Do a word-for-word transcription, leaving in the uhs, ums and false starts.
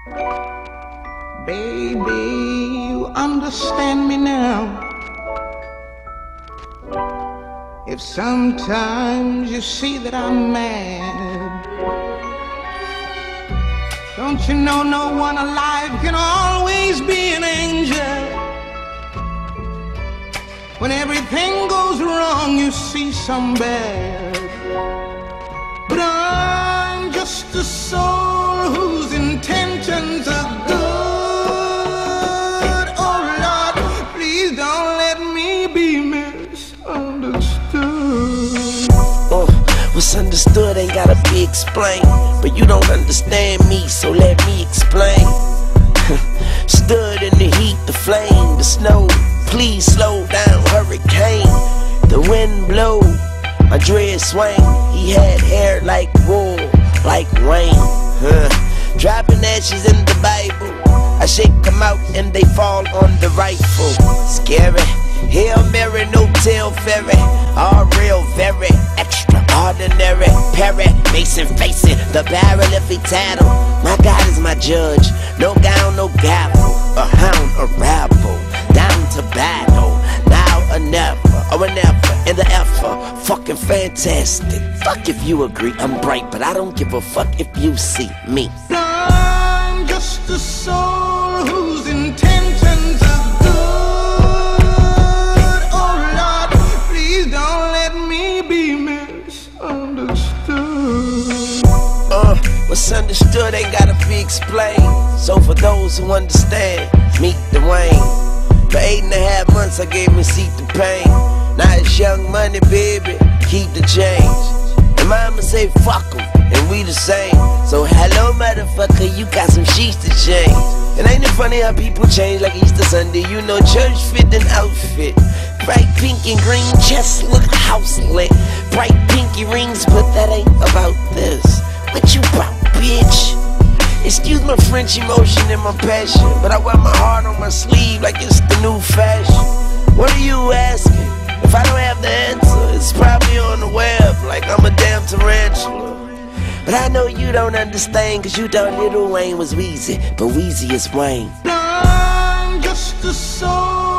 Baby, you understand me now. If sometimes you see that I'm mad, don't you know no one alive can always be an angel? When everything goes wrong, you see some bad. But I'm just a soul whose intentions are good. Oh Lord, please don't let me be misunderstood. Uh, what's understood ain't gotta be explained, but you don't understand me, so let me explain. Stood in the heat, the flame, the snow. Please slow down, hurricane. The wind blow, my dread swing. He had hair like wool, like rain. Huh. Dropping ashes in the Bible, I shake them out and they fall on the rifle. Scary, Hail Mary, no tail ferry. All real, very extraordinary. Perry, Mason facing the barrel if he tattle. My God is my judge, no gown, no gavel. A hound, a rabble, down to battle. Now or never, or never, in the effort. Fucking fantastic. Fuck if you agree, I'm bright, but I don't give a fuck if you see me. I'm just a soul whose intentions are good. Oh Lord, please don't let me be misunderstood. Uh, what's understood ain't gotta be explained. So for those who understand, meet the Wayne. For eight and a half months I gave me seat to pain. Now it's young money, baby, keep the change. And mama say fuck 'em, and we the same. So hello motherfucker, you got some sheets to change. And ain't it funny how people change like Easter Sunday? You know, church fit and outfit. Bright pink and green, just look house lit. Bright pinky rings, but that ain't about this. What you about, bitch? Excuse my French emotion and my passion, but I wear my heart on my sleeve like it's the new fashion. What are you asking? If I don't have the answer, it's probably on the web like I'm a damn tarantula. But I know you don't understand, cause you thought Lil Wayne was Weezy, but Weezy is Wayne. I'm just a soul